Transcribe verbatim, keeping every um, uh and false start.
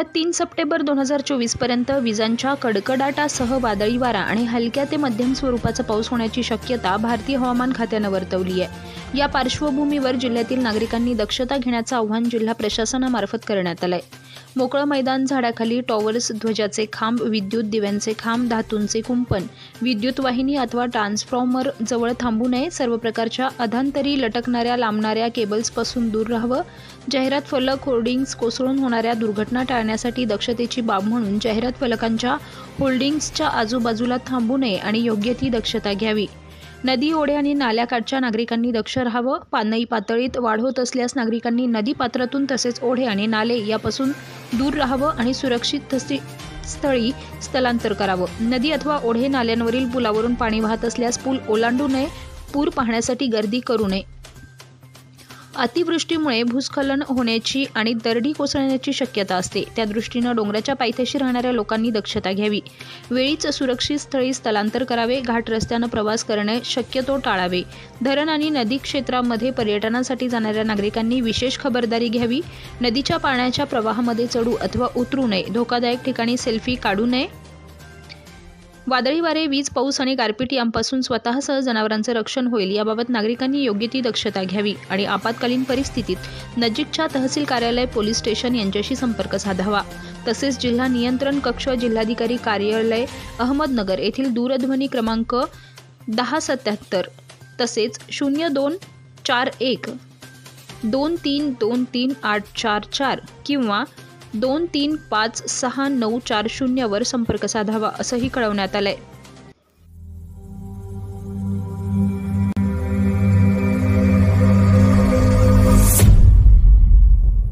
येत्या तीन सप्टेंबर दोन हजार चोवीस पर्यंत विजांच्या कडकडाटासह वादळी वारा आणि हलक्या ते मध्यम स्वरूपाचा पाऊस होण्याची शक्यता भारतीय हवामान खात्यानं वर्तवली आहे। या पार्श्वभूमीवर जिल्ह्यातील नागरिकांनी दक्षता घेण्याचं आवाहन जिल्हा प्रशासनामार्फत करण्यात आलंय। मोकळं मैदान, झाडाखाली, टॉवर्स, ध्वजाचे खांब, विद्युत दिव्यांचे खांब, धातूंचे कुंपण, विद्युत वाहिनी अथवा ट्रान्सफॉर्मर जवळ थांबू नये। सर्व प्रकारच्या अधांतरी लटकणाऱ्या लांबणाऱ्या केबल्सपासून दूर राहावं। जाहिरात फलक, होर्डिंग्स कोसळून होणाऱ्या दुर्घटना टाळण्यासाठी दक्षतेची बाब म्हणून जाहिरात फलकांच्या होल्डिंग्सच्या आजूबाजूला थांबू नये आणि योग्य ती दक्षता घ्यावी। नदी, ओढे आणि नाल्याकाठच्या नागरिकांनी दक्ष राहावं। पाणी पातळीत वाढ होत असल्यास नागरिकांनी नदी पात्रातून तसेच ओढे आणि नाले यापासून दूर राहावं आणि सुरक्षित स्थळी स्थलांतर करावं। नदी अथवा ओढे नाल्यांवरील पुलावरून पाणी वाहत असल्यास पूल ओलांडू नये। पूर पाहण्यासाठी गर्दी करू नये। अतिवृष्टीमुळे भूस्खलन होण्याची आणि दरडी कोसळण्याची शक्यता असते, त्या दृष्टीनं डोंगराच्या पायथ्याशी राहणाऱ्या लोकांनी दक्षता घ्यावी। वेळीच सुरक्षित स्थळी स्थलांतर करावे। घाट रस्त्यानं प्रवास करणे शक्यतो टाळावे। धरण आणि नदी क्षेत्रामध्ये पर्यटनासाठी जाणाऱ्या नागरिकांनी विशेष खबरदारी घ्यावी। नदीच्या पाण्याच्या प्रवाहामध्ये चढू अथवा उतरू नये। धोकादायक ठिकाणी सेल्फी काढू नये। वादळी वारे, वीज, पाऊस आणि गारपीट यांपासून स्वतःसह जनावरांचं रक्षण होईल याबाबत नागरिकांनी योग्य ती दक्षता घ्यावी आणि आपत्कालीन परिस्थितीत नजीकच्या तहसील कार्यालय, पोलीस स्टेशन यांच्याशी संपर्क साधावा। तसेच जिल्हा नियंत्रण कक्ष, जिल्हाधिकारी कार्यालय, अहमदनगर येथील दूरध्वनी क्रमांक दहा सत्याहत्तर तसेच शून्य दोन चार एक दोन तीन दोन तीन आठ चार चार किंवा दोन तीन पाच सहा नऊ चार शून्य वर संपर्क साधावा असंही कळवण्यात आलंय।